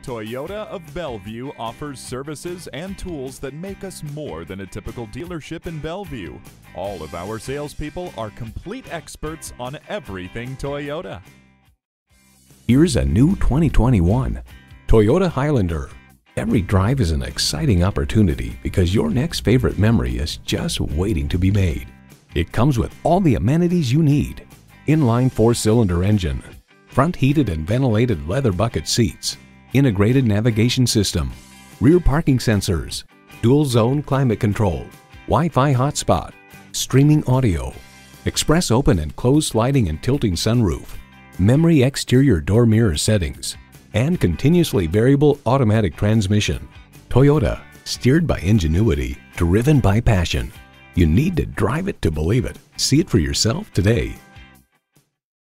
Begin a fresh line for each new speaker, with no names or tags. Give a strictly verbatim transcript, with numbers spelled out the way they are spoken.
Toyota of Bellevue offers services and tools that make us more than a typical dealership in Bellevue. All of our salespeople are complete experts on everything Toyota.
Here's a new twenty twenty-one Toyota Highlander. Every drive is an exciting opportunity because your next favorite memory is just waiting to be made. It comes with all the amenities you need. Inline four-cylinder engine, front heated and ventilated leather bucket seats, integrated navigation system, rear parking sensors, dual zone climate control, Wi-Fi hotspot, streaming audio, express open and closed sliding and tilting sunroof, memory exterior door mirror settings, and continuously variable automatic transmission. Toyota, steered by ingenuity, driven by passion. You need to drive it to believe it. See it for yourself today.